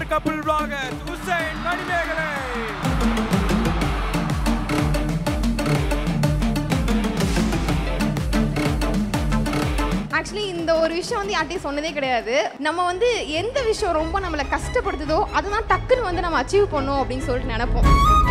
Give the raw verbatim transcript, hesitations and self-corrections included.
Kapil vlogger Hussain Manimekalai. Actually இந்த ஒரு விஷயம் வந்து யார்ட்டையும் சொன்னதே கிடையாது. நம்ம வந்து எந்த விஷயம் ரொம்ப நம்மளை கஷ்டப்படுத்துதோ அதுதான் டக்குன்னு வந்து நம்ம அச்சீவ் பண்ணணும் அப்படின்னு சொல்லிட்டு நினைப்போம்.